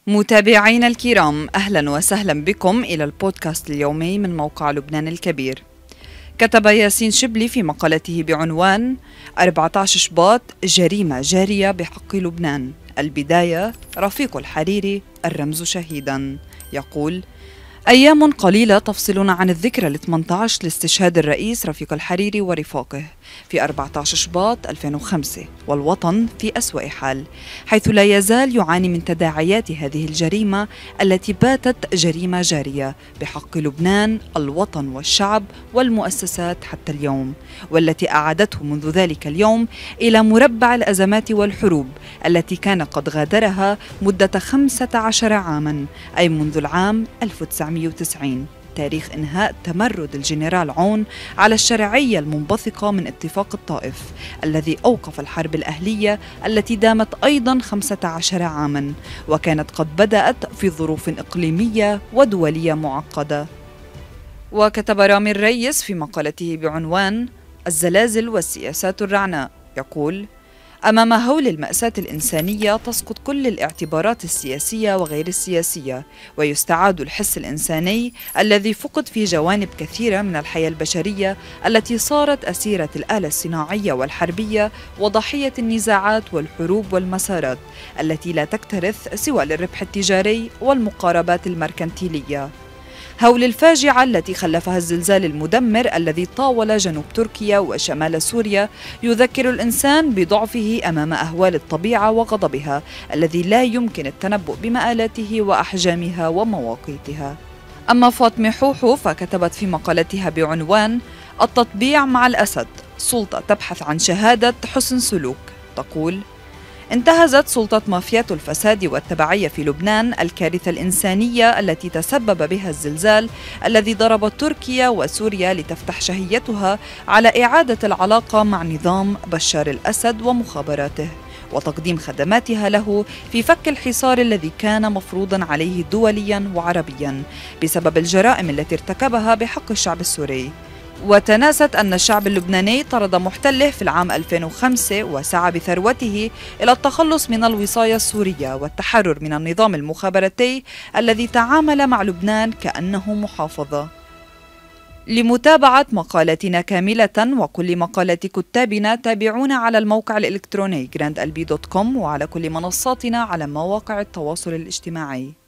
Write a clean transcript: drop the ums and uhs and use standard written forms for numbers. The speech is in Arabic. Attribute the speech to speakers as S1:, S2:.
S1: متابعينا الكرام، أهلا وسهلا بكم إلى البودكاست اليومي من موقع لبنان الكبير. كتب ياسين شبلي في مقالته بعنوان 14 شباط جريمة جارية بحق لبنان، البداية رفيق الحريري الرمز شهيدا. يقول: أيام قليلة تفصلنا عن الذكرى ال 18 لاستشهاد الرئيس رفيق الحريري ورفاقه في 14 شباط 2005، والوطن في أسوأ حال، حيث لا يزال يعاني من تداعيات هذه الجريمة التي باتت جريمة جارية بحق لبنان، الوطن والشعب والمؤسسات حتى اليوم، والتي أعادته منذ ذلك اليوم إلى مربع الأزمات والحروب التي كان قد غادرها مدة 15 عاما، أي منذ العام 1990، تاريخ إنهاء تمرد الجنرال عون على الشرعية المنبثقة من اتفاق الطائف الذي أوقف الحرب الأهلية التي دامت أيضا 15 عاما، وكانت قد بدأت في ظروف إقليمية ودولية معقدة. وكتب رامي الريس في مقالته بعنوان الزلازل والسياسات الرعناء، يقول: أمام هول المأساة الإنسانية تسقط كل الاعتبارات السياسية وغير السياسية، ويستعاد الحس الإنساني الذي فقد في جوانب كثيرة من الحياة البشرية التي صارت أسيرة الآلة الصناعية والحربية وضحية النزاعات والحروب والمسارات التي لا تكترث سوى للربح التجاري والمقاربات المركنتيلية. هول الفاجعة التي خلفها الزلزال المدمر الذي طاول جنوب تركيا وشمال سوريا يذكر الإنسان بضعفه أمام أهوال الطبيعة وغضبها الذي لا يمكن التنبؤ بمآلاته وأحجامها ومواقيتها. أما فاطمة حوحو فكتبت في مقالتها بعنوان التطبيع مع الأسد، سلطة تبحث عن شهادة حسن سلوك، تقول: انتهزت سلطة مافيات الفساد والتبعية في لبنان الكارثة الإنسانية التي تسبب بها الزلزال الذي ضرب تركيا وسوريا لتفتح شهيتها على إعادة العلاقة مع نظام بشار الأسد ومخابراته، وتقديم خدماتها له في فك الحصار الذي كان مفروضا عليه دوليا وعربيا بسبب الجرائم التي ارتكبها بحق الشعب السوري. وتناست أن الشعب اللبناني طرد محتله في العام 2005 وسعى بثروته إلى التخلص من الوصاية السورية والتحرر من النظام المخابراتي الذي تعامل مع لبنان كأنه محافظة. لمتابعة مقالتنا كاملة وكل مقالات كتابنا تابعونا على الموقع الإلكتروني grandalbi.com وعلى كل منصاتنا على مواقع التواصل الاجتماعي.